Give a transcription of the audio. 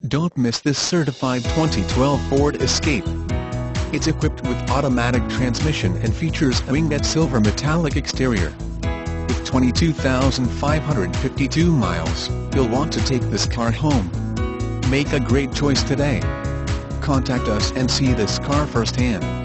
Don't miss this certified 2012 Ford Escape. It's equipped with automatic transmission and features a winged silver metallic exterior. With 22,552 miles, you'll want to take this car home. Make a great choice today. Contact us and see this car firsthand.